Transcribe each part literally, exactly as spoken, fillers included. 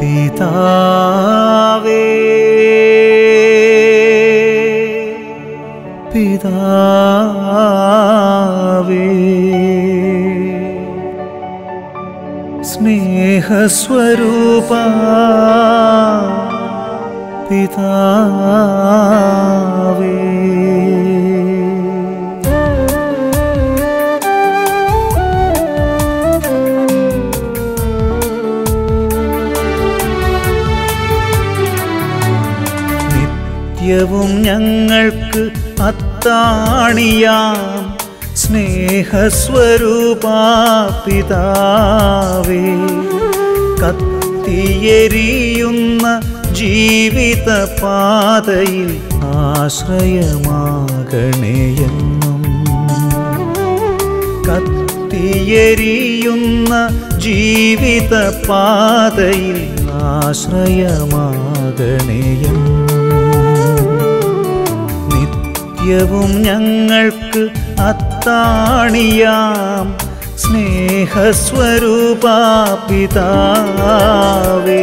പിതാവേ പിതാവേ സ്നേഹസ്വരൂപാ പിതാവേ നിത്യവും ഞങ്ങൾക്ക് അത്താണിയാം സ്നേഹസ്വരൂപാ പിതാവേ കത്തിയെരിയുന്ന ജീവിതപാതയിൽ ആശ്രയമാകണേയെന്നും കത്തിയെരിയുന്ന ജീവിതപാതയിൽ ആശ്രയമാകണേയെന്നും നിത്യവും ഞങ്ങൾക്ക് അത്താണിയാം സ്നേഹസ്വരൂപാ പിതാവേ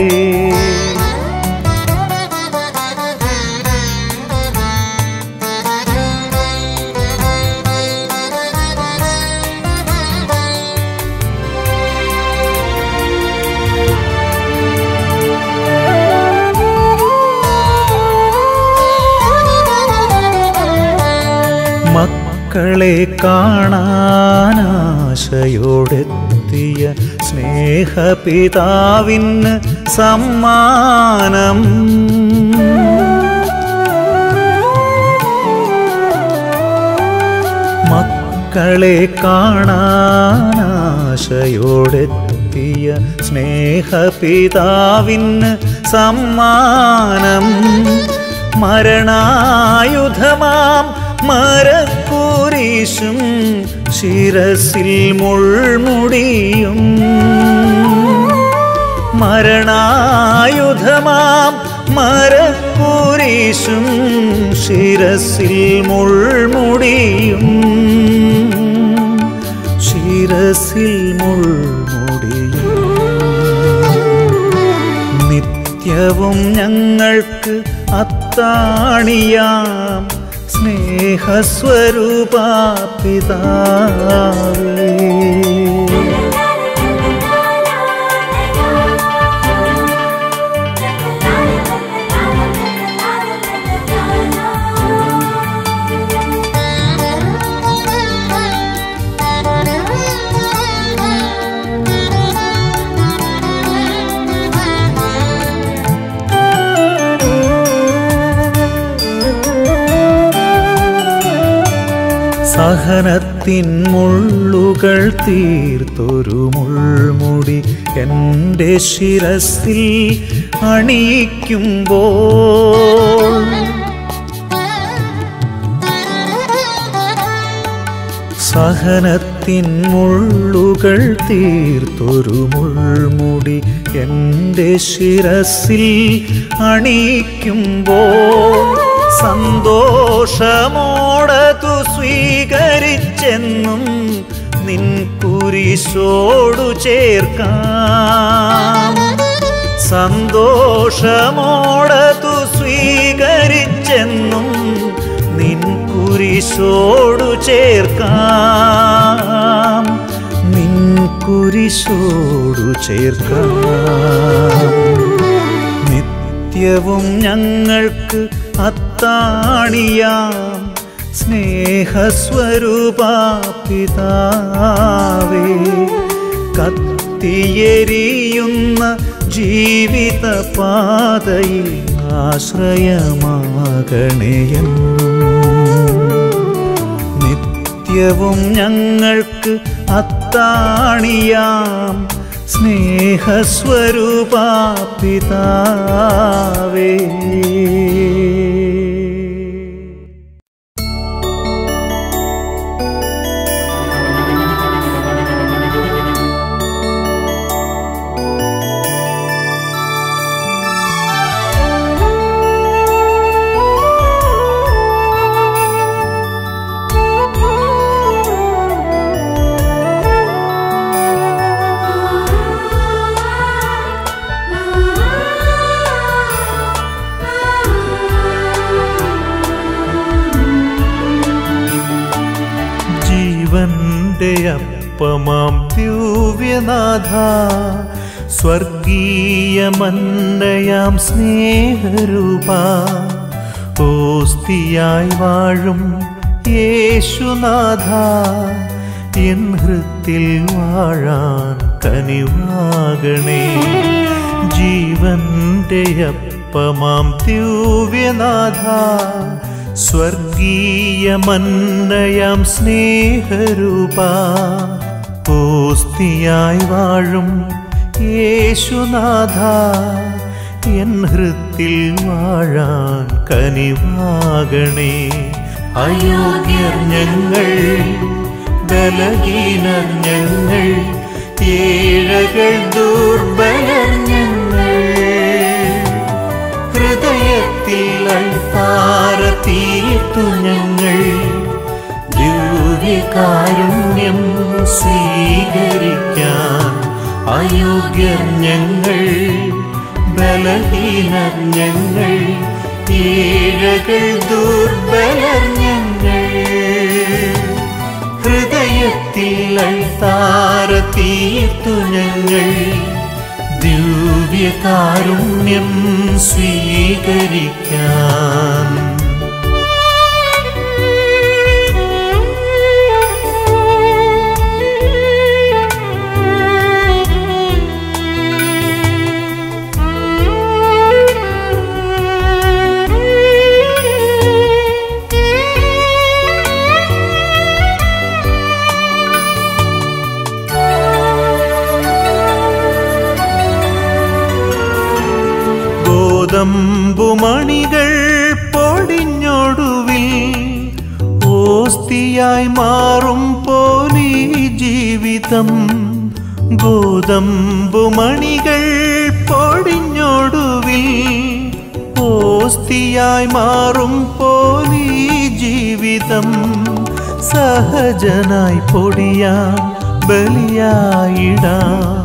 മക്കളെ കാണാനാശയോടെത്തിയ സ്നേഹപിതാവിന് സമ്മാനം മക്കളെ കാണാനാശയോടെത്തിയ സ്നേഹപിതാവിന് സമ്മാനം മരണായുധമാം മരക്കുരിശും ശിരസിൽ മുൾമുടിയും മരണായുധമാം മരക്കുരിശും ശിരസിൽ മുൾമുടിയും ശിരസിൽ മുൾമുടിയും നിത്യവും ഞങ്ങൾക്ക് അത്താണിയാം സ്നേഹസ്വരൂപാ പിതാവേ സഹനത്തിൻ മുള്ളുകൾ തീർത്തൊരു മുൾമുടി എൻ്റെ ശിരസിൽ അണിയിക്കുമ്പോൾ സഹനത്തിൻ മുള്ളുകൾ തീർത്തൊരു മുൾമുടി എൻ്റെ ശിരസിൽ അണിയിക്കുമ്പോൾ സന്തോഷമോടതു സ്വീകരിച്ചെന്നും നിൻ കുരിശോടു ചേർക്കാം സന്തോഷമോടതു സ്വീകരിച്ചെന്നും നിൻ കുരിശോടു ചേർക്കാം നിൻ കുരിശോടു ചേർക്കാം നിത്യവും ഞങ്ങൾക്ക് അത്താണിയാം സ്നേഹസ്വരൂപാ പിതാവേ കത്തിയെരിയുന്ന ജീവിതപാതയിൽ ആശ്രയമാകണേയെന്നും നിത്യവും ഞങ്ങൾക്ക് അത്താണിയാം സ്നേഹസ്വരൂപാ പിതാവേ Oh അപ്പമാം ദിവ്യനാഥ സ്വർഗീയമന്നയാം സ്നേഹരൂപ ഓസ്തിയായി വാഴും യേശുനാഥ എൻ ഹൃത്തിൽ വാഴാൻ കനിവാകണേ ജീവന്റെ അപ്പമാം ദിവ്യനാഥ സ്വർഗീയമന്നയാം സ്നേഹരൂപ ഓസ്തിയായി വാഴും യേശുനാഥ എൻ ഹൃത്തിൽ വാഴാൻ കനിവാകണേ അയോഗ്യർ ഞങ്ങൾ ബലഹീനർ ഞങ്ങൾ ഏഴകൾ ദുർബലർ ഞങ്ങൾ ഹൃദയത്തിൽ അൾത്താര തീർത്തു ഞങ്ങൾ ദിവ്യകാരുണ്യം സ്വീകരിക്കാൻ അയോഗ്യർ ഞങ്ങൾ ബലഹീനർ ഞങ്ങൾ ഏഴകൾ ദുർബലർ ഞങ്ങൾ ഹൃദയത്തിൽ അൾത്താര തീർത്തു ഞങ്ങൾ ദിവ്യകാരുണ്യം സ്വീകരിക്കാൻ ഗോതമ്പുമണികൾ പൊടിഞ്ഞൊടുവിൽ ഓസ്തിയായി മാറും പോലീ ജീവിതം ഗോതമ്പുമണികൾ പൊടിഞ്ഞൊടുവിൽ ഓസ്തിയായി മാറും പോലീ ജീവിതം സഹജനായി പൊടിയാം ബലിയായിടാം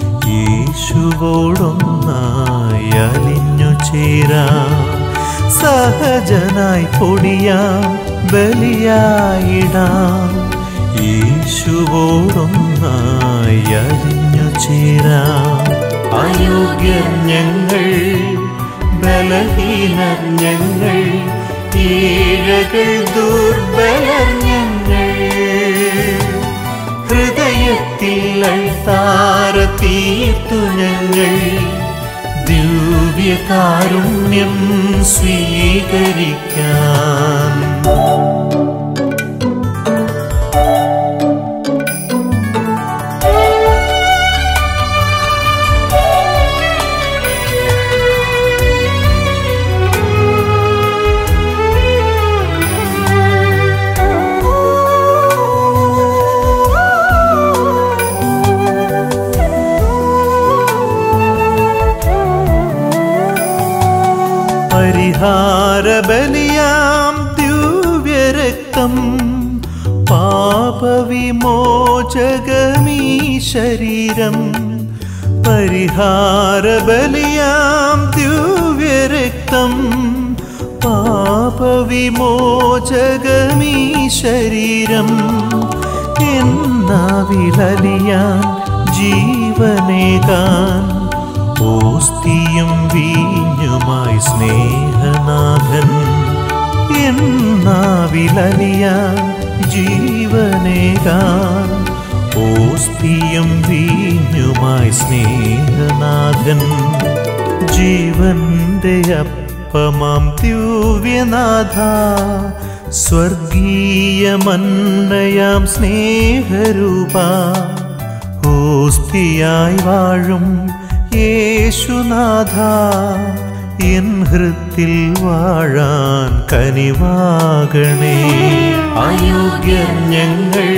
യേശുവോടൊന്നായി അലിഞ്ഞു ചേരാം സഹജനായി പൊടിയാം ബലിയായിടാം യേശുവോടൊന്നായി അലിഞ്ഞു ചേരാം അയോഗ്യർ ഞങ്ങൾ ബലഹീനർ ഞങ്ങൾ ഏഴകൾ ദുർബലർ ഞങ്ങൾ ഹൃദയത്തിൽ അൾത്താര തീർത്തു ഞങ്ങൾ ദിവ്യകാരുണ്യം സ്വീകരിക്കാൻ പരിഹാരബലിയാം ദിവ്യരക്തം പാപവിമോചകമീ ശരീരം പരിഹാരബലിയാം ദിവ്യരക്തം പാപവിമോചകമീ ശരീരം എന്നാവിലലിയാൻ ജീവനേകാൻ ഓസ്തിയും വീഞ്ഞുമായി സ്നേഹനാഥൻ എന്നാവിലലിയാൻ ജീവനേകാൻ ഓസ്തിയും വീഞ്ഞുമായി സ്നേഹനാഥൻ ജീവന്റെ അപ്പമാം ദിവ്യനാഥ സ്വർഗീയമന്നയാം സ്നേഹരൂപ ഓസ്തിയായി വാഴും യേശുനാഥ എൻ ഹൃത്തിൽ വാഴാൻ കനിവാകണേ അയോഗ്യർ ഞങ്ങൾ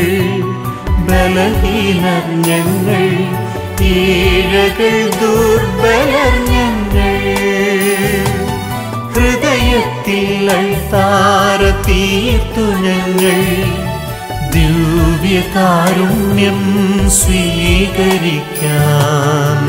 ബലഹീനർ ഞങ്ങൾ ഏഴകൾ ദുർബലർ ഞങ്ങൾ ഹൃദയത്തിൽ അൾത്താര തീർത്തു ഞങ്ങൾ ദിവ്യകാരുണ്യം സ്വീകരിക്കാൻ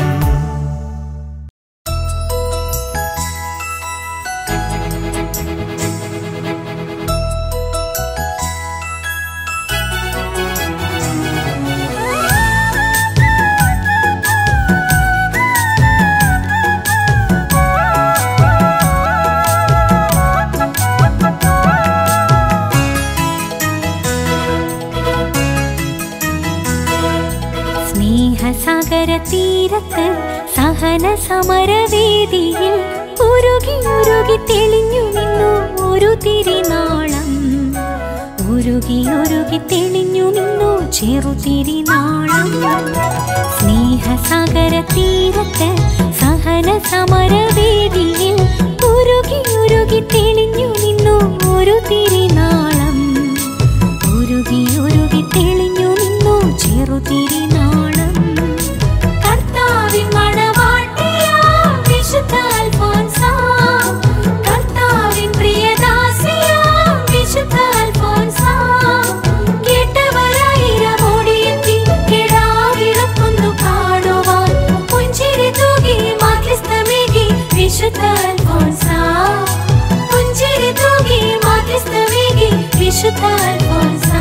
സഹന സമരവേദിയിൽ ഉരുകി ഉരുകി തെളിഞ്ഞു നിന്നു ഒരു തിരിനാളം. ഉരുകി ഉരുകി തെളിഞ്ഞു നിന്നു ചെറുതിരിനാളം. സ്നേഹസാഗര തീരത്ത് സഹന സമരവേദിയിൽ ഉരുകി ഉരുകി തെളിഞ്ഞു നിന്നു ഒരു തിരിനാളം. ഉരുകി ഉരുകി തെളിഞ്ഞു നിന്നു ചെറുതിരിനാളം. കർത്താവിൻ മണവാട്ടിയാം വിശുദ്ധ അൽഫോൻസാ, കർത്താവിൻ പ്രിയദാസിയാം വിശുദ്ധ അൽഫോൻസാ, കേട്ടവരായിരം ഓടിയെത്തി കിടാവിളക്കൊന്നു കാണുവാൻ പുഞ്ചിരി തൂകി മാധ്യസ്ഥമേകി വിശുദ്ധ അൽഫോൻസാ, പുഞ്ചിരി തൂകി മാധ്യസ്ഥമേകി വിശുദ്ധ അൽഫോൻസാ.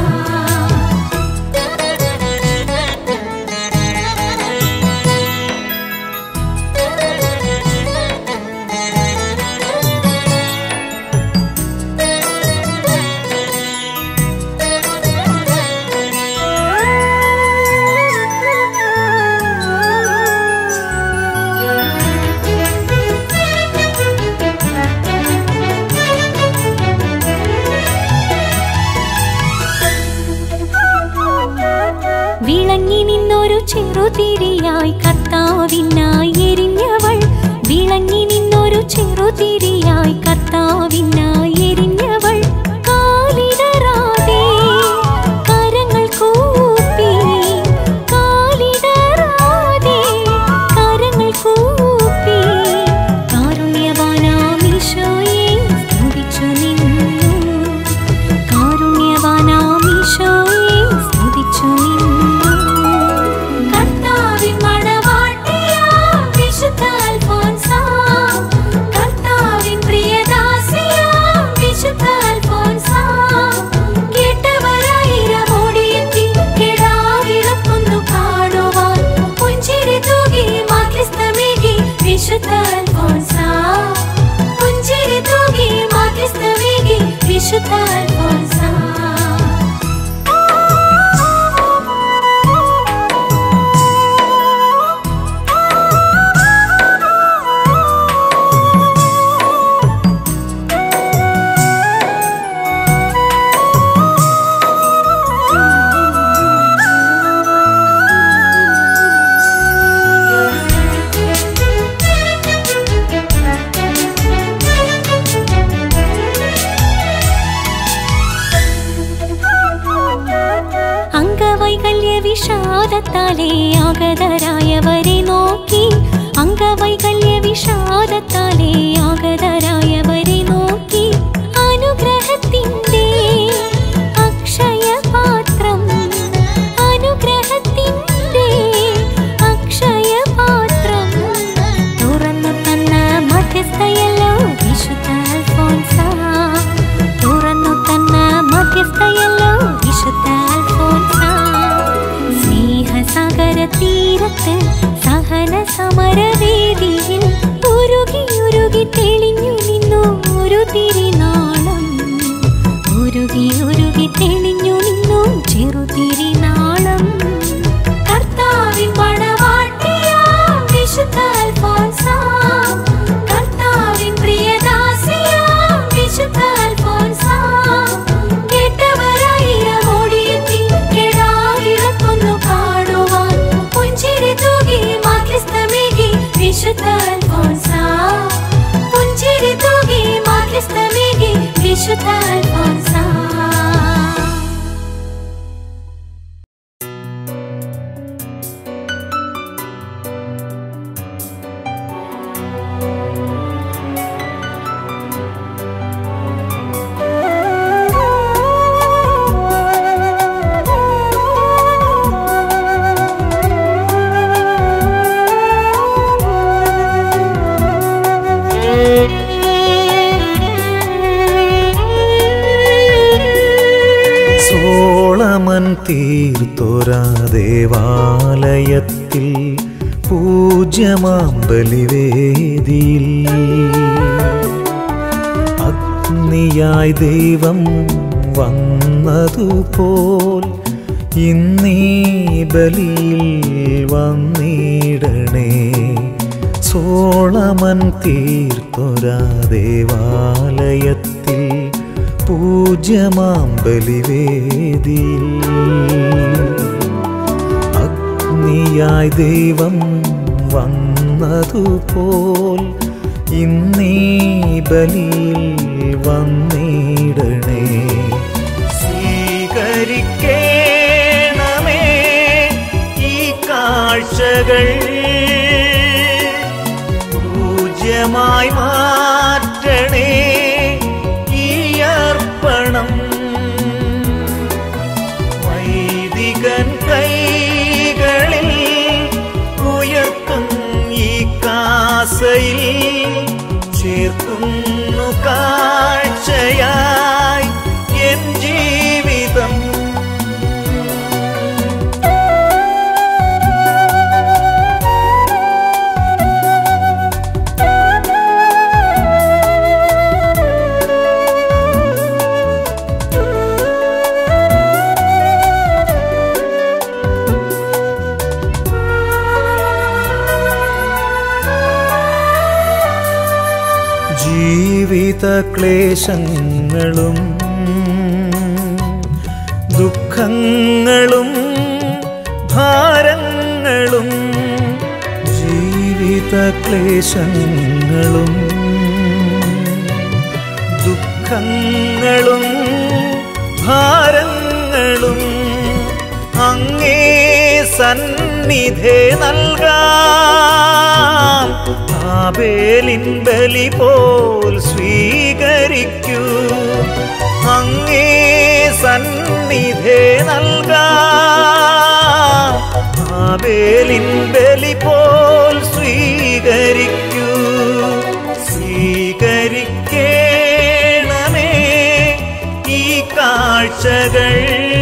വിളങ്ങി നിന്നൊരു ചെറുതിരിയായി കർത്താവിനായി എരിഞ്ഞവൾ. വിളങ്ങി നിന്നൊരു ചെറുതിരിയായി കർത്താവിനായി എരിഞ്ഞവൾ. കാലിടറാതെ കരങ്ങൾ കൂപ്പി, കാലിടറാതെ കരങ്ങൾ കൂപ്പി കാരുണ്യവാനാം ഈശോയെ സ്തുതിച്ചു നിന്നു. കാരുണ്യവാനാം ഈശോയെ സ്തുതിച്ചു നിന്നു. കർത്താവിൻ മണവാട്ടിയാം വിശുദ്ധ അൽഫോൻസാ, കർത്താവിൻ പ്രിയദാസിയാം വിശുദ്ധ അൽഫോൻസാ, കേട്ടവരായിരം ഓടിയെത്തി കിടാവിളക്കൊന്നു കാണുവാൻ പുഞ്ചിരി തൂകി മാധ്യസ്ഥമേകി വിശുദ്ധ അൽഫോൻസാ, പുഞ്ചിരി തൂകി മാധ്യസ്ഥമേകി വിശുദ്ധ അൽഫോൻസാ. അംഗവൈകല്യ വിഷാദത്താലേ ആഗതരായവരെ നോക്കി, അംഗവൈകല്യ വിഷാദത്താലേ ആഗതരായവരെ നോക്കി അനുഗ്രഹത്തിൻ്റെ അക്ഷയപാത്രം, അനുഗ്രഹത്തിൻ്റെ അക്ഷയപാത്രം തുറന്നു തന്ന മധ്യസ്ഥയല്ലോ വിശുദ്ധ അൽഫോൻസാ, തുറന്നു തന്ന മധ്യസ്ഥയല്ലോ വിശുദ്ധ അൽഫോൻസാ. സ്നേഹസാഗര തീരത്ത് സഹന സമരവേദിയിൽ ഉരുകി ഉരുകി തെളിഞ്ഞു നിന്നു ഒരു തിരിനാളം. ഉരുകി ഉരുകി തെളിഞ്ഞു നിന്നു ചെറുതിരിനാളം. കർത്താവിൻ മണവാട്ടിയാം വിശുദ്ധ അൽഫോൻസാ, കർത്താവിൻ പ്രിയദാസിയാം വിശുദ്ധ അൽഫോൻസാ, കേട്ടവരായിരം ഓടിയെത്തി കിടാവിളക്കൊന്നു കാണുവാൻ പുഞ്ചിരി തൂകി മാധ്യസ്ഥമേകി വിശുദ്ധ അൽഫോൻസാ, പുഞ്ചിരി തൂകി മാധ്യസ്ഥമേകി വിശുദ്ധ അൽഫോൻസാ. സോളമൻ തീർത്തൊരാ ദേവാലയത്തിൽ പൂജ്യമാം ബലിവേദിയിൽ അഗ്നിയായി ദൈവം വന്നതുപോൽ ഇന്നീ ബലിയിൽ വന്നിടണേ. സോളമൻ തീർത്തൊരാ ദേവാലയത്തിൽ പൂജ്യമാം ബലിവേദിയിൽ അഗ്നിയായി ദൈവം വന്നതുപോൽ ഇന്നീ ബലിയിൽ വന്നിടണേ. സ്വീകരിക്കണമേ ഈ കാഴ്ചകൾ, പൂജ്യമായി മാറ്റണേ ഈ അർപ്പണം. വൈദികൻ കൈകളിൽ ഉയർത്തും ഈ കാസയിൽ ചേർക്കുന്നു കാഴ്ചയായി എൻ ജീവിതം. ജീവിത ക്ലേശങ്ങളും ദുഃഖങ്ങളും ഭാരങ്ങളും, ജീവിത ക്ലേശങ്ങളും ദുഃഖങ്ങളും ഭാരങ്ങളും അങ്ങേ സന്നിധേ നൽകാം. ആബേലിൻ ബലി പോൽ സ്വീകരിക്കൂ. അങ്ങേ സന്നിധേ നൽകാം. ആബേലിൻ ബലി പോൽ സ്വീകരിക്കൂ. സ്വീകരിക്കണമേ ഈ കാഴ്ചകൾ,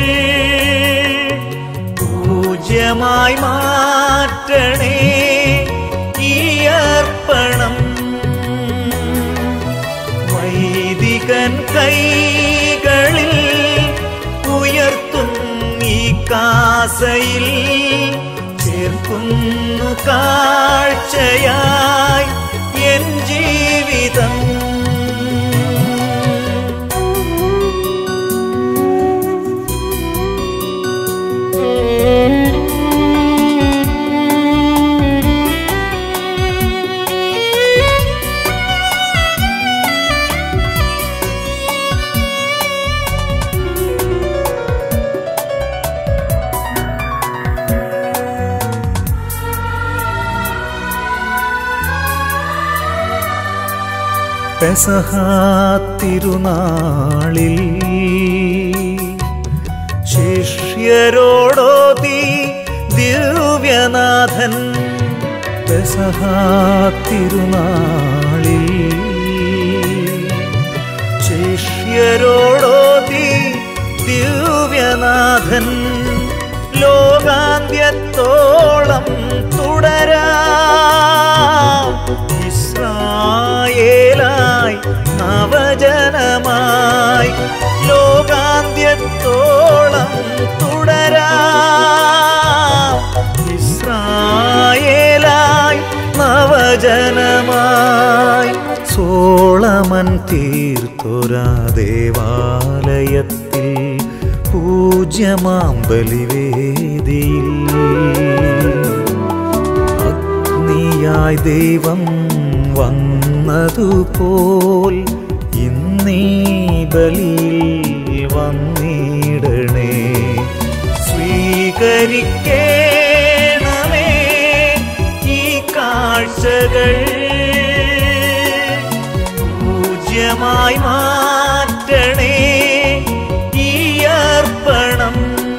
പൂജ്യമായി മാറ്റണേ ഈ അർപ്പണം. വൈദികൻ കൈകളിൽ ഉയർത്തും ഈ കാസയിൽ ചേർക്കുന്നു കാഴ്ചയായി എൻ ജീവിതം. പെസഹ തിരുനാളിൽ ശിഷ്യരോടോതി ദിവ്യനാഥൻ. പെസഹ തിരുനാളിൽ ശിഷ്യരോടോതി ദിവ്യനാഥൻ. ലോകാന്ത്യത്തോളം തുടരാം ഇസ്രായേലായി നവജനമായി. ലോകാന്ത്യത്തോളം തുടരാം ഇസ്രായേലായി നവജനമായി. സോളമൻ തീർത്തൊരാ ദേവാലയത്തിൽ പൂജ്യമാം ബലിവേദിയിൽ അഗ്നിയായി ദൈവം വന്നതുപോൽ ഇന്നീ ബലിയിൽ വന്നിടണേ. സ്വീകരിക്കണമേ ഈ കാഴ്ചകൾ, പൂജ്യമായി മാറ്റണേ ഈ അർപ്പണം.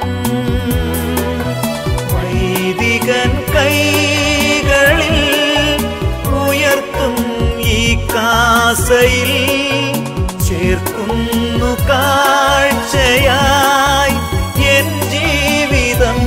വൈദികൻ കൈകളിൽ ഉയർത്തും ഈ കാസയിൽ ചേർക്കുന്നു കാഴ്ചയായി എൻ ജീവിതം.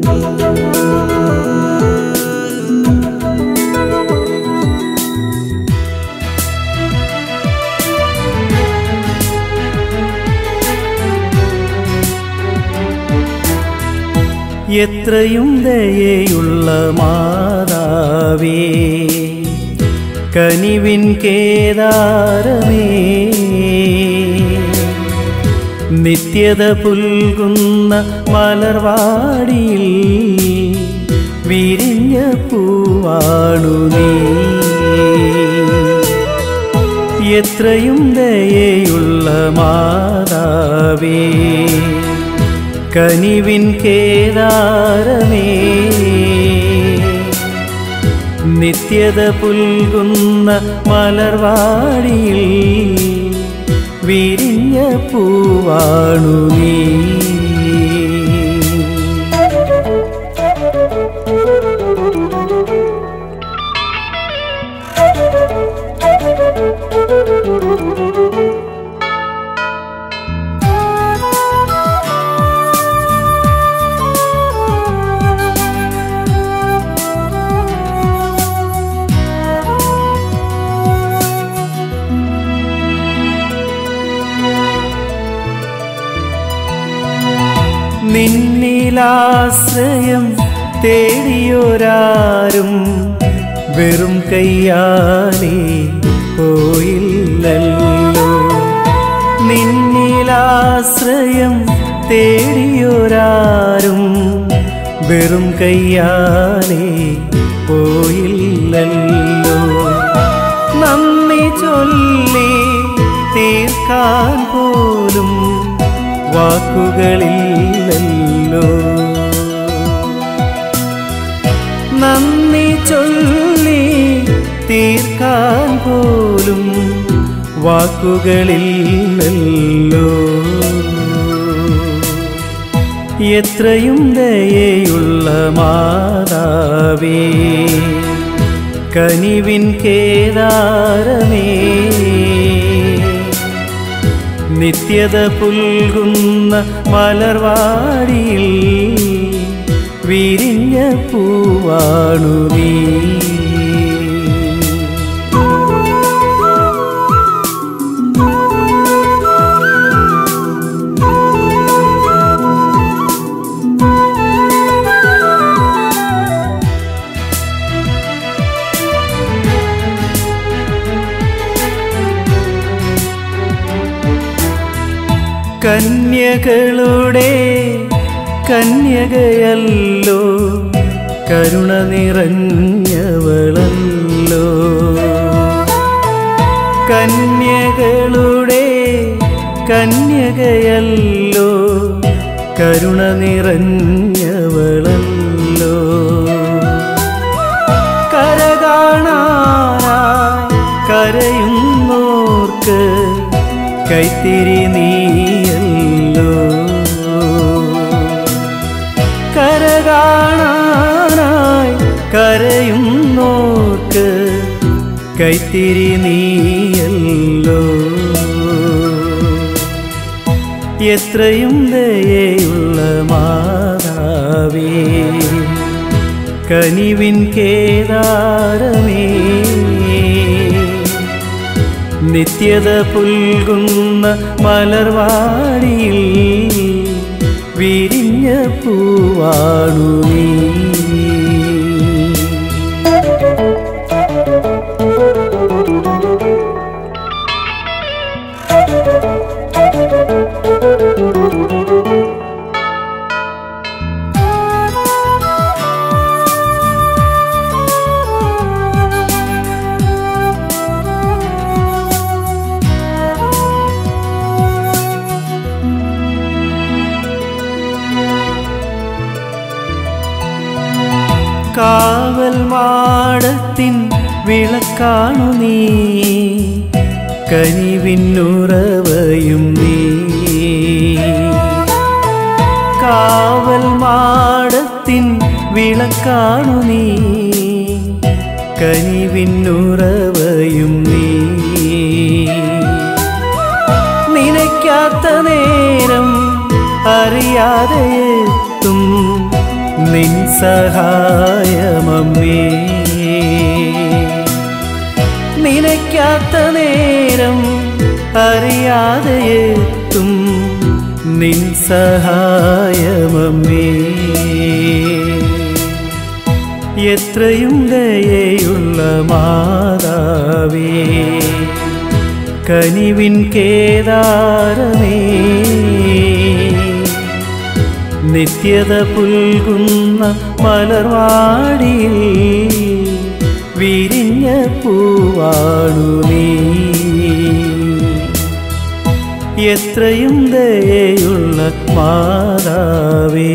എത്രയും ദയയുള്ള മാതാവേ, കനിവിൻ കേദാരമേ, നിത്യത പുൽകുന്ന മലർവാടിയിൽ വിരിഞ്ഞ പൂവാണു നീ. എത്രയും ദയയുള്ള മാതാവേ, കനിവിൻ കേദാരമേ, നിത്യത പുൽകുന്ന മലർവാടിയിൽ വിരിഞ്ഞ പൂവാണു നീ. നിന്നിലാശ്രയം തേടിയൊരാരും വെറും കയ്യാലെ പോയില്ലല്ലോ. നിന്നിലാശ്രയം തേടിയൊരാരും വെറും കയ്യാലെ പോയില്ലല്ലോ. നന്ദി ചൊല്ലി തീർക്കാൻ പോലും വാക്കുകളില്ലല്ലോ. നന്ദി ചൊല്ലി തീർക്കാൻ പോലും വാക്കുകളില്ലല്ലോ. എത്രയും ദയയുള്ള മാതാവേ, കനിവിൻ കേദാരമേ, നിത്യത പുൽകുന്ന മലർവാടിയിൽ വിരിഞ്ഞ പൂവാണു നീ. കന്യകളുടെ കന്യകയല്ലോ, കരുണ നിറഞ്ഞവളല്ലോ. കന്യകളുടെ കന്യകയല്ലോ, കരുണ നിറഞ്ഞവളല്ലോ. കരകാണാനായി കരയുന്നോർക്ക് കൈത്തിരി നീയല്ലോ. കരകാണാനായി കരയുന്നോർക്ക് കൈത്തിരി നീയല്ലോ. എത്രയും ദയയുള്ള മാതാവേ, കനിവിൻ കേദാരമേ, നിത്യത പുൽകുന്ന മലർവാടിയിൽ വിരിഞ്ഞ പൂവാണു നീ. കാവൽ മാടത്തിൻ വിളക്കാണു നീ, കനിവിന്നുറവയും നീ. കാവൽ മാടത്തിൻ വിളക്കാണു നീ, കനിവിന്നുറവയും നീ. നനയ്ക്കാത്ത നേരം അറിയാതെ എത്തും നിൻ സഹായമമ്മേ. നിനയ്ക്കാത്ത നേരം അറിയാതെ എത്തും നിൻ സഹായമമ്മേ. എത്രയും ദയയുള്ള മാതാവേ, കനിവിൻ കേദാരമേ, നിത്യത പുൽകുന്ന മലർവാടിയിൽ വിരിഞ്ഞ പൂവാണു നീ. എത്രയും ദയയുള്ള മാതാവേ.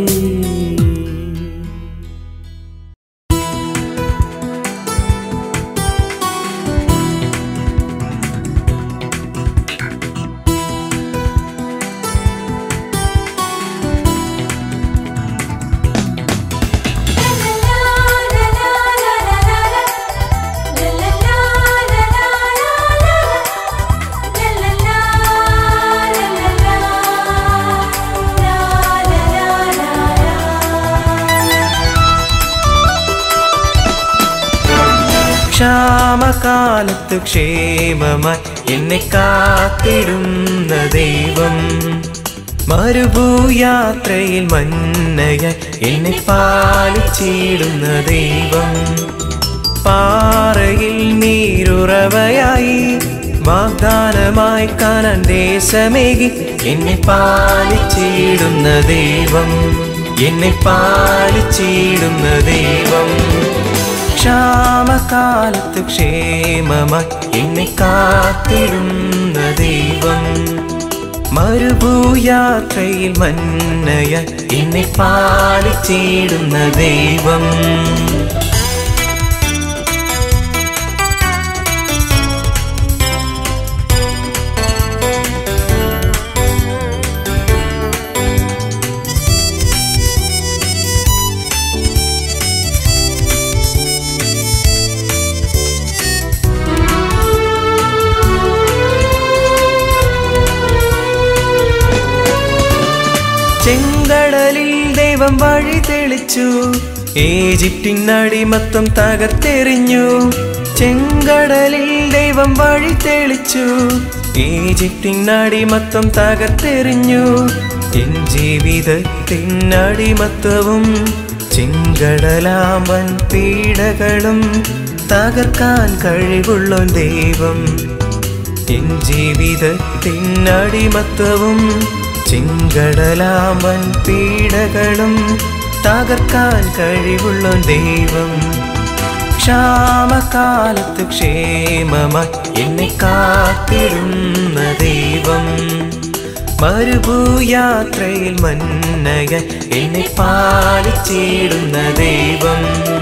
ക്ഷാമകാലത്ത് ക്ഷേമമായി എന്നെ കാത്തിടുന്ന ദൈവം, മരുഭൂയാത്രയിൽ മന്നയായി എന്നെ പാലിച്ചിടുന്ന ദൈവം, പാറയിൽ നീരുറവയായി വാഗ്ദാനമായി കാനാൻ ദേശമേകി എന്നെ പാലിച്ചിടുന്ന ദൈവം, എന്നെ പാലിച്ചിടുന്ന ദൈവം. ക്ഷാമകാലത്ത് ക്ഷേമമായി എന്നെ കാത്തിടുന്ന ദൈവം, മരുഭൂയാത്രയിൽ മന്നയായി എന്നെ പാലിച്ചിടുന്ന ദൈവം. ചെങ്കടലിൽ ദൈവം വഴി തെളിച്ചു, ഈജിപ്തിൻ അടിമത്തം തകർത്തെറിഞ്ഞു. ചെങ്കടലിൽ ദൈവം വഴി തെളിച്ചു, ഈജിപ്തിൻ അടിമത്തം തകർത്തെറിഞ്ഞു. എൻ ജീവിതത്തിൻ അടിമത്തവും ചെങ്കടലാമ്പൻ പീഡകളും തകർക്കാൻ കഴിവുള്ളോൻ ദൈവം. എൻ ജീവിതത്തിൻ അടിമത്തവും ചെങ്കടലാമ്പൻ പീഡകളും തകർക്കാൻ കഴിവുള്ള ദൈവം. ക്ഷാമകാലത്ത് ക്ഷേമമായി എന്നെ കാത്തിടുന്ന ദൈവം, മരുഭൂയാത്രയിൽ മന്നയായി എന്നെ പാലിച്ചിടുന്ന ദൈവം.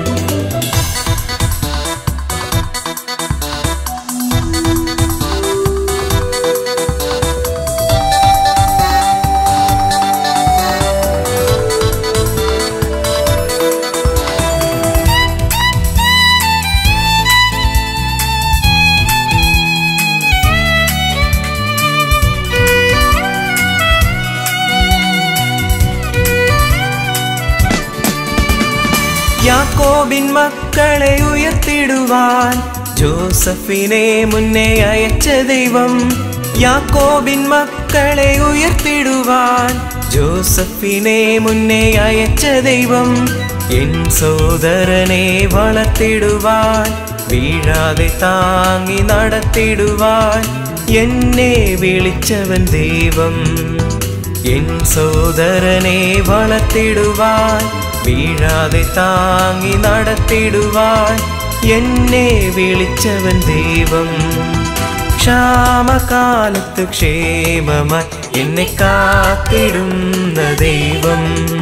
യാക്കോബിൻ മക്കളെ ഉയർത്തിടുവാൻ ജോസഫിനെ മുന്നേ അയച്ച ദൈവം, യാക്കോബിൻ മക്കളെ ഉയർത്തിടുവാൻ ജോസഫിനെ മുന്നേ അയച്ച ദൈവം. എൻ സോദരനെ വളർത്തിടുവാൻ വീഴാതെ താങ്ങി നടത്തിടുവാൻ എന്നെ വിളിച്ചവൻ ദൈവം. എൻ സോദരനെ വളർത്തിടുവാൻ വീഴാതെ താങ്ങി നടത്തിടുവാൻ എന്നെ വിളിച്ചവൻ ദൈവം. ക്ഷാമകാലത്ത് ക്ഷേമമായി എന്നെ കാത്തിടുന്ന ദൈവം,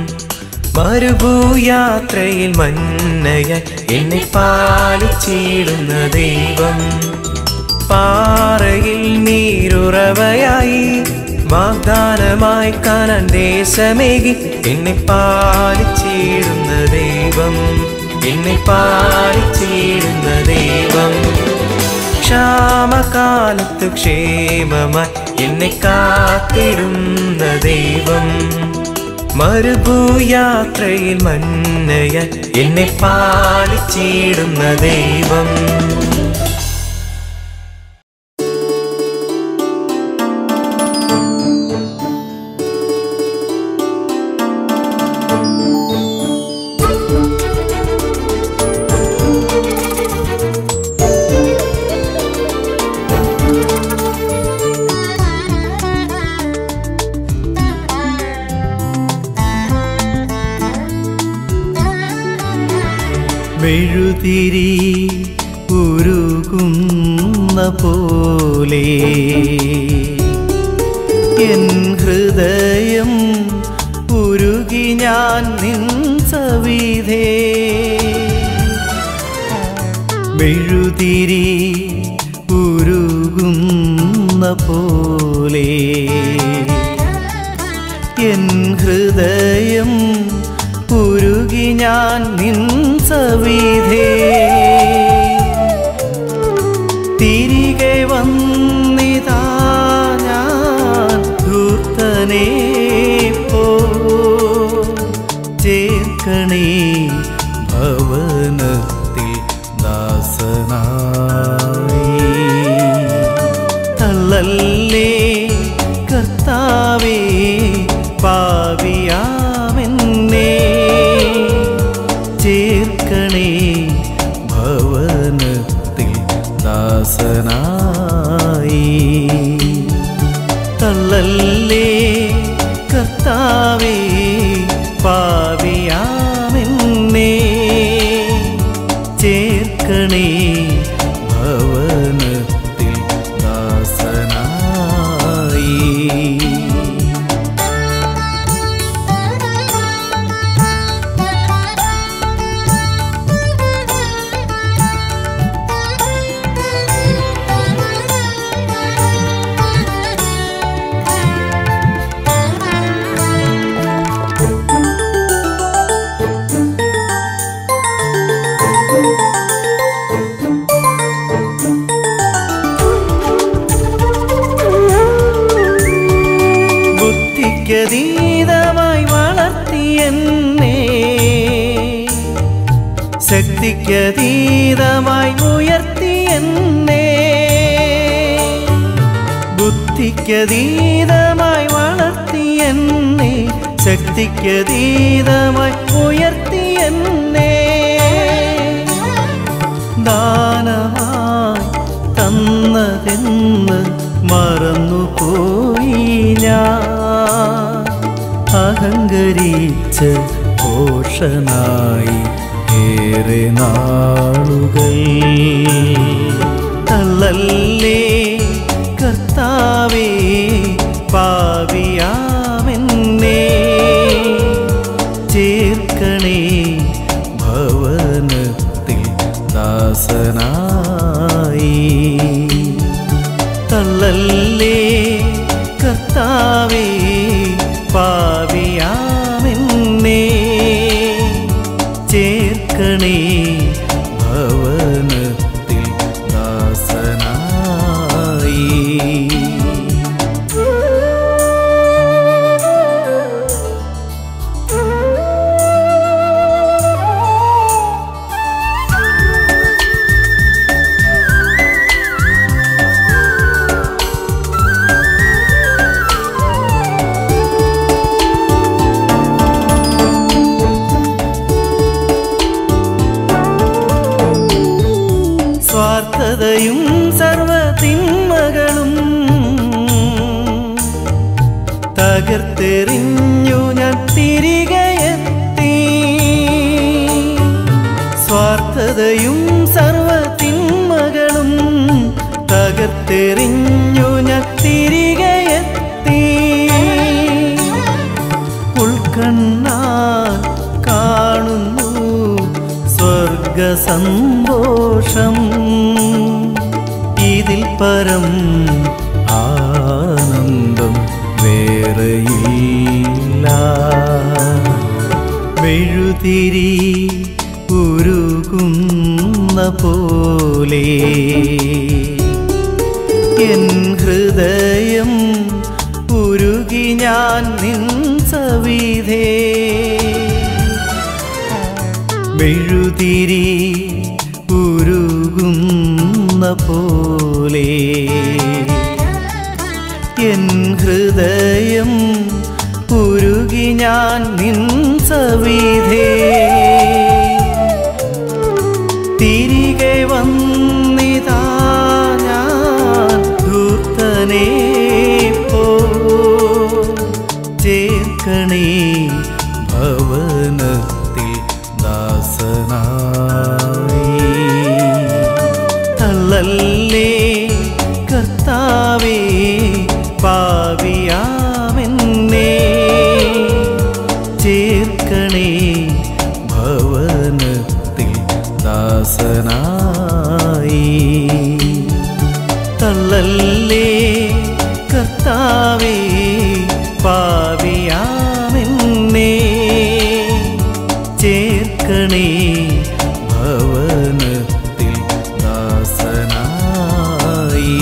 മരുഭൂയാത്രയിൽ മന്നയായി എന്നെ പാലിച്ചിടുന്ന ദൈവം, പാറയിൽ നീരുറവയായി വാഗ്ദാനമായി കാനാൻ ദേശമേകി എന്നെ പാലിച്ചിടുന്ന ദൈവം, എന്നെ പാലിച്ചിടുന്ന ദൈവം. ക്ഷാമകാലത്ത് ക്ഷേമമായി എന്നെ കാത്തിടുന്ന ദൈവം, മരുഭൂയാത്രയിൽ മന്നയ എന്നെ പാലിച്ചിടുന്ന ദൈവം. മെഴുതിരി ഉരുകുന്ന പോലെ എൻ ഹൃദയം ഉരുകി ഞാൻ നിൻ സവിധേ. മെഴുതിരി ഉരുകുന്ന പോലെ എൻ ഹൃദയം ഉരുകി ഞാൻ നിൻ സവിധേ. തിരികെ വന്നിതാ ഞാൻ ധൂർത്തനെ പോ ചേർക്കണേ ഭവനത്തിൽ ദാസനായി. തള്ളല്ലേ കർത്താവേ പാപിയാമെന്നേ ചേർക്കണേ ഭവനത്തിൽ ദാസനായി. തള്ളല്ലേ കർത്താവേ പാപിയാമെന്നേ ചേർക്കണേ ഭവനത്തിൽ ദാസനായി. ബുദ്ധിക്കതീതമായി വളർത്തിയെന്നെ ശക്തിക്കതീതമായി ഉയർത്തിയെന്നെ. ബുദ്ധിക്കതീതമായി വളർത്തിയെന്നെ ശക്തിക്കതീതമായി ഉയർത്തിയെന്നെ. ദാനമായി തന്നതെന്ന് മറന്നുപോയി ഞാൻ അഹങ്കരിച്ച് പോഷനായി ഏറെ നാളുകൾ. തള്ളല്ലേ കർത്താവേ പാപിയാമെന്നേ ചേർക്കണേ ഭവനത്തിൽ ദാസനായി. തള്ളല്ലേ കർത്താവേ പാപിയാമെന്നേ ചേർക്കണേ ഭവനത്തിൽ ദാസനായി. സ്വാർത്ഥതയും സർവ്വതിന്മകളും തകർത്തെറിഞ്ഞു ഞാൻ തിരികെ എത്തി. സ്വാർത്ഥതയും സർവ്വതിന്മകളും തകർത്തെറിഞ്ഞു ഞാൻ തിരികെ എത്തി. ഉൾക്കണ്ണാൽ കാണുന്നു സ്വർഗസന്തോഷം. ഇതിൽ പരം ആനന്ദം വേറെയില്ല. മെഴുതിരി ഉരുകുന്ന പോലെ എൻ ഹൃദയം ഉരുകി ഞാൻ നിൻ സവിധേ മെഴുതിരി ഉരുകുന്ന പോലെ എൻ ഹൃദയം ഉരുകി ഞാൻ നിൻ സവിധേ തിരികെ വന്നിതാ ഞാൻ ധൂർത്തനെ പോ ചേർക്കണേ ഭവനത്തിൽ ദാസനായി തള്ളല്ലേ കർത്താവേ പാപിയാമെന്നേ ചേർക്കണേ ഭവനത്തിൽ ദാസനായി തള്ളല്ലേ കർത്താവേ പാപിയാമെന്നേ ചേർക്കണേ ഭവനത്തിൽ ദാസനായി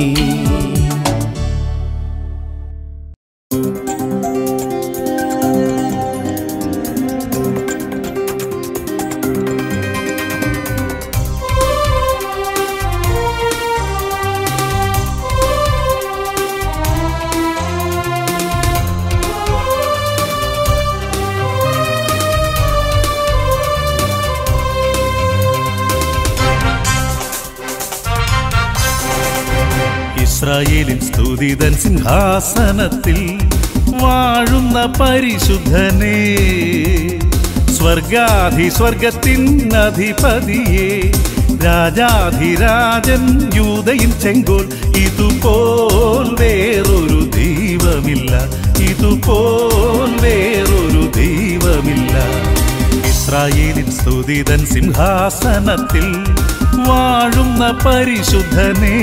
ഇസ്രായേലിൻ സ്തുതിതൻ സിംഹാസനത്തിൽ വാഴുന്ന പരിശുദ്ധനേ സ്വർഗാധി സ്വർഗത്തിൻ അധിപതിയെ രാജാധിരാജൻ യൂദയിൻ ചെങ്കോൽ ഇതുപോൽ വേറൊരു ദൈവമില്ല ഇതുപോൽ വേറൊരു ദൈവമില്ല ഇസ്രായേലിൻ സ്തുതിതൻ സിംഹാസനത്തിൽ വാഴുന്ന പരിശുദ്ധനേ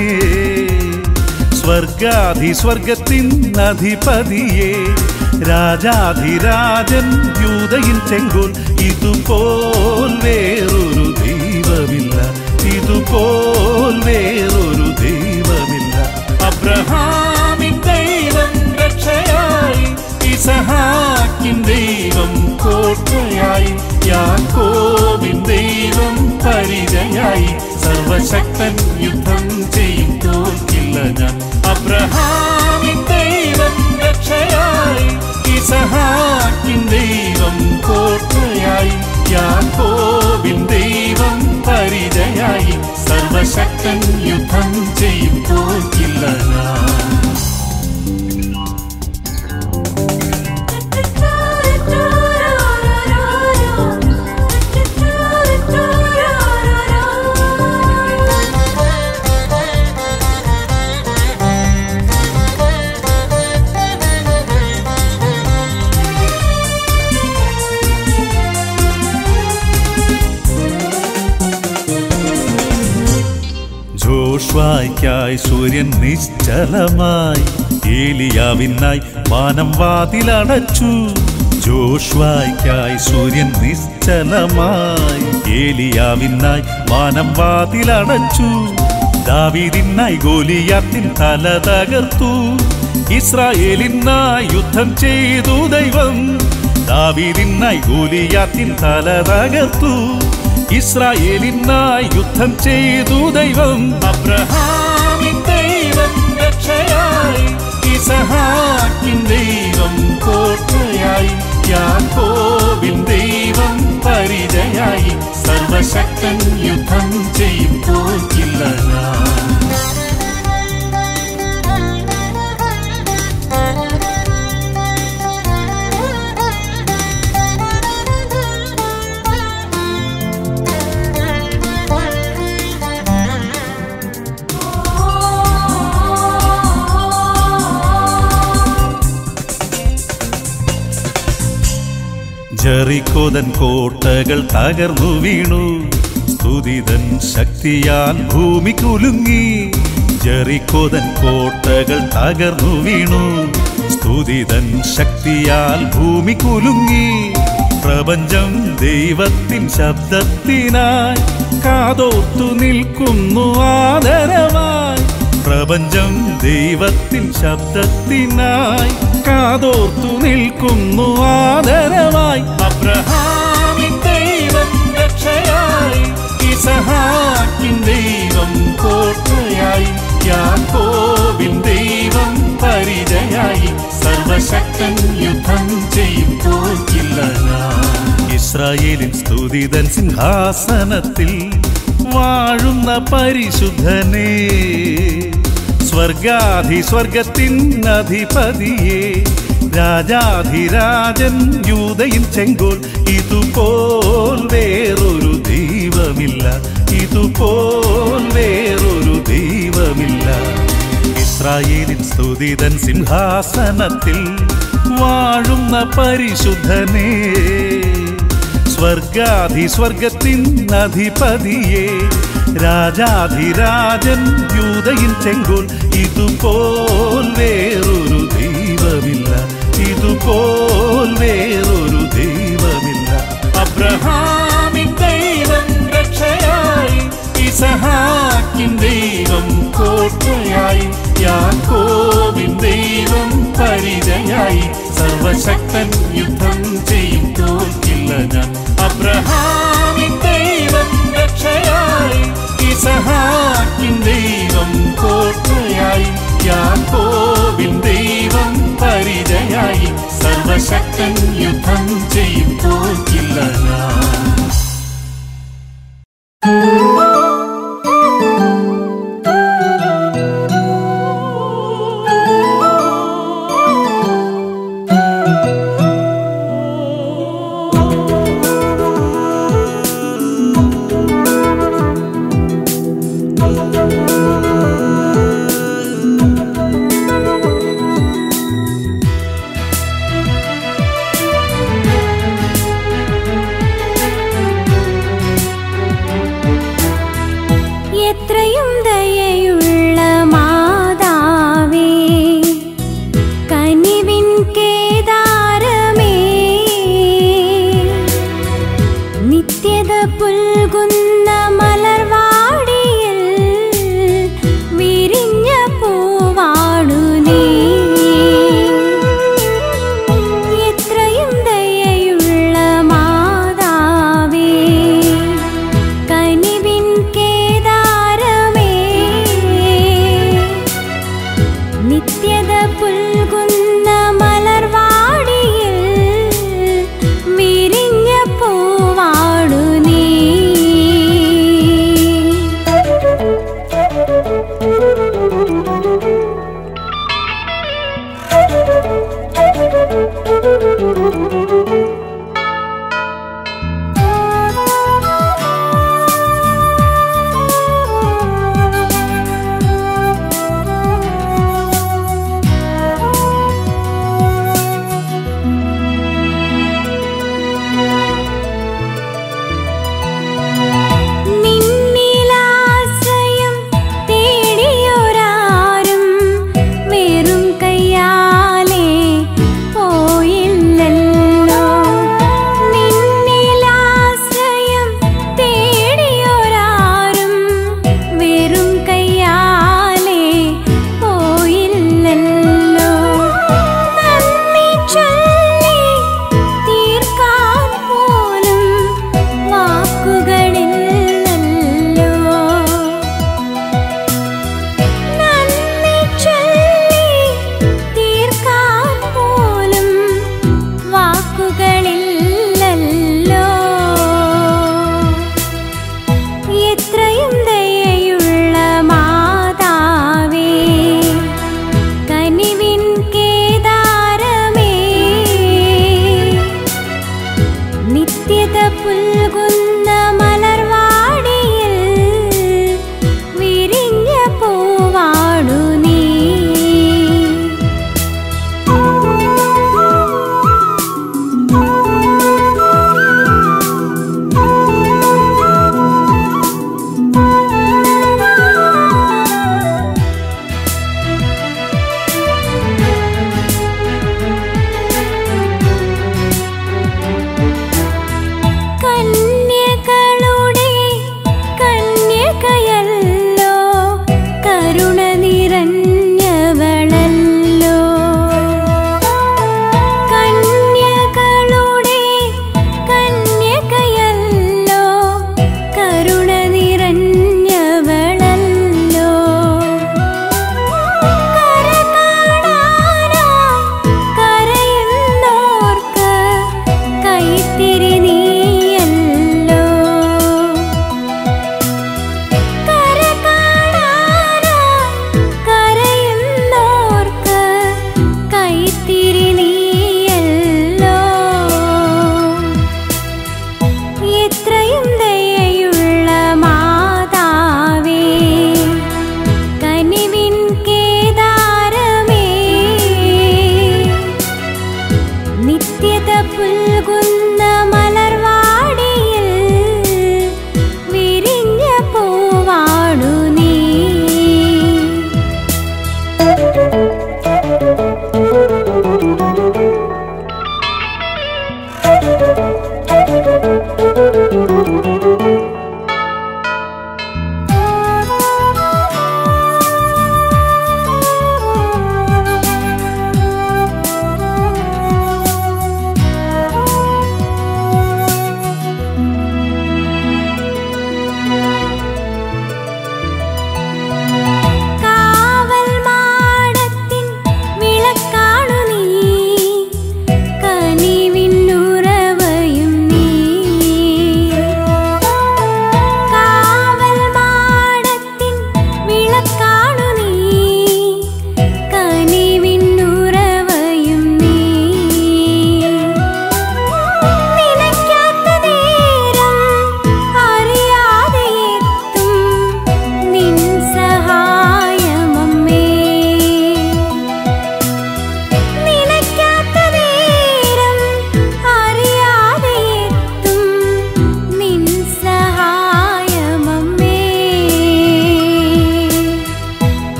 സ്വർഗാധി സ്വർഗത്തിൻ അധിപതിയെ രാജാധിരാജൻ യൂദയിൻ ചെങ്കോൽ ഇതുപോൽ വേറൊരു ദൈവമില്ല ഇതുപോൽ വേറൊരു ദൈവമില്ല അബ്രഹാമിൻ ദൈവം രക്ഷയായി ഇസഹാക്കിൻ ദൈവം കോട്ടയായി യാക്കോബിൻ ദൈവം പരിചയായി സർവശക്തൻ യുദ്ധം ചെയ്യും തോൽക്കില്ല ഞാൻ അബ്രഹാമിൻ ദൈവം രക്ഷയായി ഇസഹാക്കിൻ ദൈവം കോട്ടയായി യാക്കോബിൻ ദൈവം പരിചയായി സർവശക്തൻ യുദ്ധം ചെയ്യും തോൽക്കില്ല ഞാൻ ജോഷ്വായ്ക്കായി സൂര്യൻ നിശ്ചലമായി ഏലിയാവിനായി വാനം വാതിലടച്ചു ജോഷ്വായ്ക്കായി സൂര്യൻ നിശ്ചലമായി ഏലിയാവിനായി വാനം വാതിലടച്ചു ദാവീദിനായി ഗോലിയാത്തിൻ തല തകർത്തു ഇസ്രായേലിനായി യുദ്ധം ചെയ്തു ദൈവം ദാവീദിനായി ഗോലിയാത്തിൻ തല തകർത്തു ഇസ്രായേലിനായി യുദ്ധം ചെയ്തു ദൈവം അബ്രഹാമിൻ ദൈവം രക്ഷയായി ഇസഹാക്കിൻ ദൈവം കോട്ടയായി യാക്കോബിൻ ദൈവം പരിചയായി സർവശക്തൻ യുദ്ധം ചെയ്യും തോൽക്കില്ല ഞാൻ ജെറിക്കോതൻ കോട്ടകൾ തകർന്നു വീണു സ്തുതിതൻ ശക്തിയാൽ ഭൂമി കുലുങ്ങി ജെറിക്കോതൻ കോട്ടകൾ തകർന്നു വീണു സ്തുതിതൻ ശക്തിയാൽ ഭൂമി കുലുങ്ങി പ്രപഞ്ചം ദൈവത്തിൻ ശബ്ദത്തിനായി കാതോർത്തു നിൽക്കുന്നു ആദരവായി പ്രപഞ്ചം ദൈവത്തിൻ ശബ്ദത്തിനായി കാതോർത്തു നിൽക്കുന്നു ആദരവായി. അബ്രഹാമിൻ ദൈവം രക്ഷയായി, ഇസഹാക്കിൻ ദൈവം കോട്ടയായി, യാക്കോബിൻ ദൈവം പരിചയായി. സർവശക്തൻ യുദ്ധം ചെയ്യും, തോൽക്കില്ല ഞാൻ. ഇസ്രായേലിൻ സ്തുതിതൻ സിംഹാസനത്തിൽ വാഴുന്ന പരിശുദ്ധനേ, സ്വർഗാധി സ്വർഗത്തിൻ അധിപതിയെ, രാജാധിരാജൻ യൂദയിൻ ചെങ്കോൽ. ഇതുപോൽ വേറൊരു ദൈവമില്ല, ഇതുപോൽ വേറൊരു ദൈവമില്ല. ഇസ്രായേലിൻ സ്തുതിതൻ സിംഹാസനത്തിൽ വാഴുന്ന പരിശുദ്ധനേ, സ്വർഗാധി സ്വർഗത്തിൻ അധിപതിയെ, രാജാധിരാജൻ യൂദയിൻ ചെങ്കോൽ. ഇതുപോൽ വേറൊരു ദൈവമില്ല, ഇതുപോൽ വേറൊരു ദൈവമില്ല. അബ്രഹാമിൻ ദൈവം രക്ഷയായി, ഇസഹാക്കിൻ ദൈവം കോട്ടയായി, യാക്കോബിൻ ദൈവം പരിചയായി. സർവശക്തൻ യുദ്ധം ചെയ്യും, തോൽക്കില്ല ഞാൻ. അബ്രഹാമിൻ ദൈവം രക്ഷയായി, ഇസഹാക്കിൻ ദൈവം കോട്ടയായി, യാക്കോബിൻ ദൈവം പരിചയായി. സർവശക്തൻ യുദ്ധം ചെയ്യും, തോൽക്കില്ല ഞാൻ. എത്രയും ദയയുള്ള മാതാവേ, കനിവിൻ കേദാരമേ, നിത്യത പുൽകുന്ന മലർവാടിയിൽ വിരിഞ്ഞ പൂവാണു നീ. എത്രയും ദയയുള്ള മാതാവേ, കനിവിൻ കേദാരമേ, നിത്യത പുൽകുന്ന മലർവാടിയിൽ വിരിഞ്ഞ പൂവാണു നീ.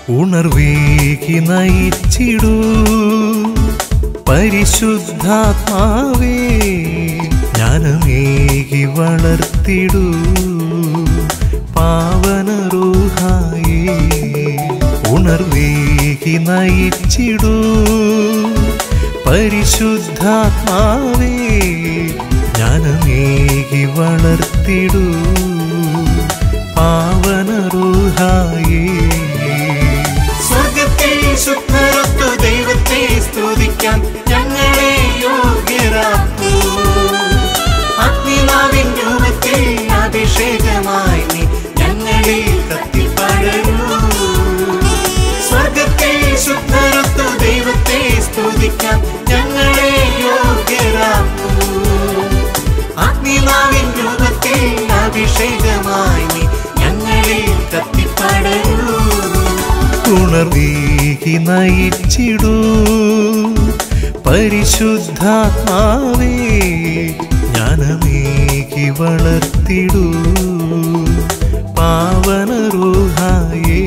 ഉണർവേകി നയിച്ചിടൂ പരിശുദ്ധാത്മാവേ, ജ്ഞാനമേകി വളർത്തിടൂ പാവന റൂഹായേ. ഉണർവേകി നയിച്ചിടൂ പരിശുദ്ധാത്മാവേ, ജ്ഞാനമേകി വളർത്തിടൂ പാവന റൂഹായേ. സ്വർഗത്തിൽ ശുദ്ധരൊത്തു ദൈവത്തെ സ്തുതിക്കാൻ ഞങ്ങളെ യോഗ്യരാക്കൂ. അഗ്നിനാവിൻ രൂപത്തിൽ അഭിഷേകമായി നീ ഞങ്ങളിൽ കത്തിപ്പടരൂ. സ്വർഗത്തിൽ ശുദ്ധരൊത്തു ദൈവത്തെ സ്തുതിക്കാൻ ഞങ്ങളെ യോഗ്യരാക്കൂ. അഗ്നിനാവിൻ രൂപത്തിൽ അഭിഷേകമായി നീ ഞങ്ങളിൽ കത്തിപ്പടരൂ. ഉണർവേകി നയിച്ചിടൂ പരിശുദ്ധാത്മാവേ, ജ്ഞാനമേകി വളർത്തിടൂ പാവന റൂഹായേ.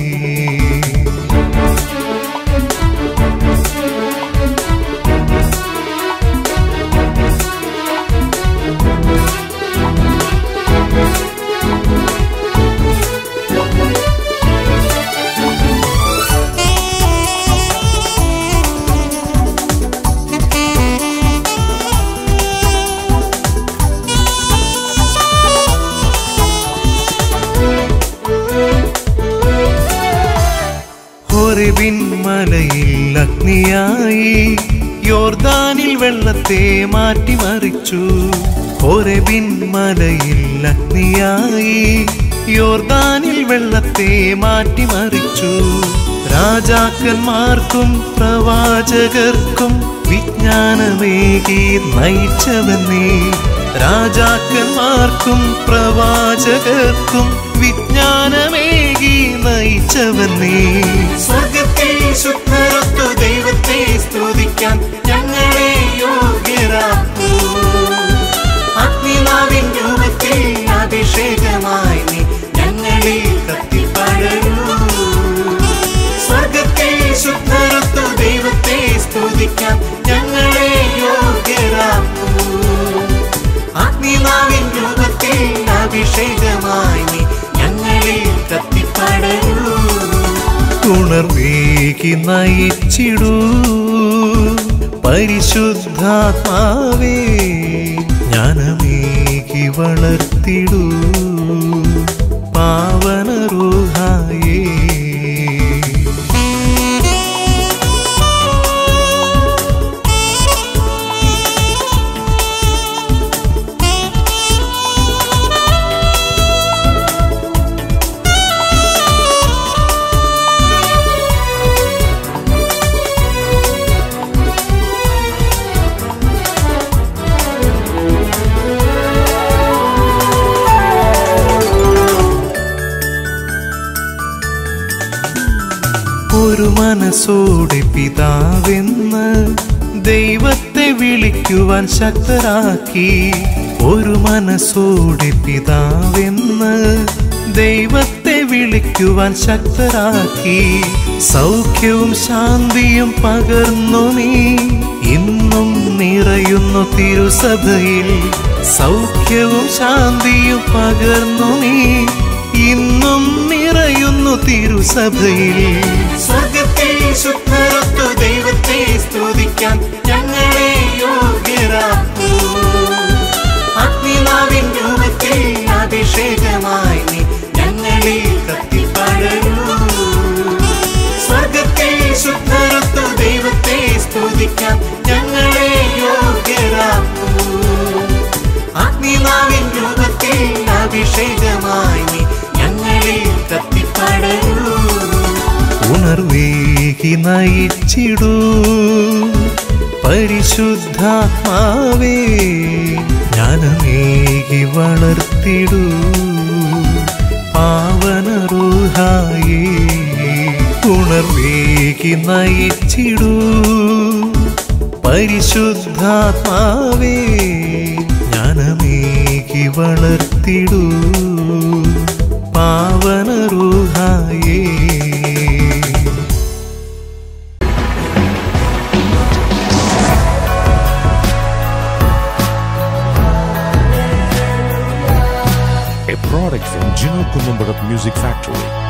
ഹോരേബിൻ മലയിൽ അഗ്നിയായി യോർദാനിൽ വെള്ളത്തെ മാറ്റിമറിച്ചു. ഹോരേബിൻ മലയിൽ അഗ്നിയായി യോർദാനിൽ വെള്ളത്തെ മാറ്റിമറിച്ചു. രാജാക്കന്മാർക്കും പ്രവാചകർക്കും വിജ്ഞാനമേകി നയിച്ചവനേ. രാജാക്കന്മാർക്കും പ്രവാചകർക്കും വിജ്ഞാനമേകി നയിച്ചവനേ. സ്വർഗത്തിൽ ശുദ്ധരൊത്തു ദൈവത്തെ സ്തുതിക്കാൻ ഞങ്ങളെ യോഗ്യരാക്കൂ. അഗ്നിനാവിൻ രൂപത്തിൽ അഭിഷേകമായി നീ ഞങ്ങളിൽ കത്തിപ്പടരൂ. സ്വർഗത്തിൽ ശുദ്ധരൊത്തു ദൈവത്തെ സ്തുതിക്കാൻ ഞങ്ങളെ യോഗ്യരാക്കൂ. അഗ്നിനാവിൻ രൂപത്തിൽ അഭിഷേകമായി നീ ഞങ്ങളിൽ കത്തിപ്പടരൂ. ഉണർവേകി നയിച്ചിടൂ പരിശുദ്ധാത്മാവേ, ജ്ഞാനമേകി വളർത്തിടൂ പാവന റൂഹായേ. ഒരു മനസ്സോടെ പിതാവെന്ന് ദൈവത്തെ വിളിക്കുവാൻ ശക്തരാക്കി. ഒരു മനസ്സോടെ പിതാവെന്ന് ദൈവത്തെ വിളിക്കുവാൻ ശക്തരാക്കി. സൗഖ്യവും ശാന്തിയും പകർന്നു നീ ഇന്നും നിറയുന്നു തിരുസഭയിൽ. സൗഖ്യവും ശാന്തിയും പകർന്നു നീ ഇന്നും നിറയുന്നു തിരുസഭയിൽ. സ്വർഗത്തിൽ ശുദ്ധരൊത്തു ദൈവത്തെ സ്തുതിക്കാൻ ഞങ്ങളെ യോഗ്യരാക്കൂ. അഗ്നിനാവിൻ രൂപത്തിൽ അഭിഷേകമായി നീ ഞങ്ങളിൽ കത്തിപ്പടരൂ. സ്വർഗത്തിൽ ശുദ്ധരൊത്തു ദൈവത്തെ സ്തുതിക്കാൻ ഞങ്ങളെ യോഗ്യരാക്കൂ. അഗ്നിനാവിൻ രൂപത്തിൽ അഭിഷേകമായി നീ ഞങ്ങളിൽ കത്തിപ്പടരൂ. ഉണർവേകി നയിച്ചിടൂ പരിശുദ്ധാത്മാവേ, ജ്ഞാനമേകി വളർത്തിടൂ പാവന റൂഹായേ. ഉണർവേകി നയിച്ചിടൂ പരിശുദ്ധാത്മാവേ, ജ്ഞാനമേകി വളർത്തിടൂ പാവന റൂഹായേ. Music Factory.